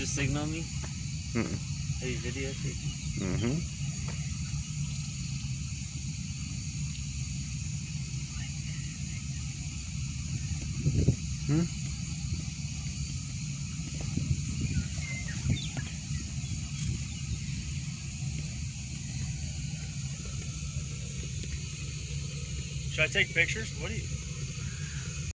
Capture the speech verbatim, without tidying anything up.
just signal me? Mm-mm. Are you videotaping? Mm-hmm. Hmm? Should I take pictures? What do you...